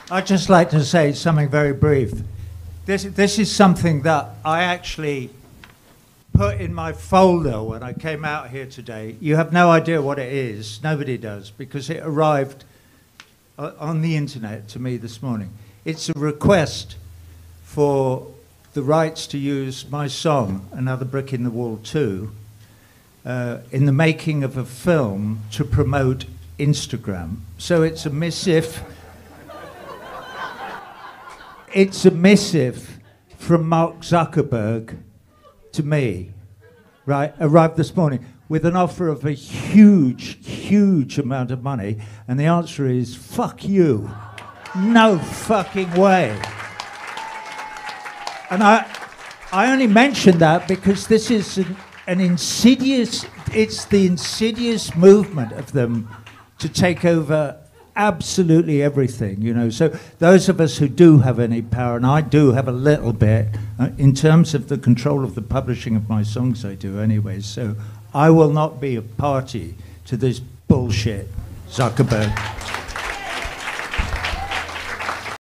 I'd just like to say something very brief. This is something that I actually put in my folder when I came out here today. You have no idea what it is. Nobody does, because it arrived on the internet to me this morning. It's a request for the rights to use my song, Another Brick in the Wall 2, in the making of a film to promote Instagram. So it's a missive. It's a missive from Mark Zuckerberg to me, right? Arrived this morning with an offer of a huge amount of money, and the answer is, fuck you. No fucking way. And I only mention that because this is an insidious, it's the insidious movement of them to take over absolutely everything, you know. So those of us who do have any power, and I do have a little bit, in terms of the control of the publishing of my songs, I do anyway. So I will not be a party to this bullshit, Zuckerberg.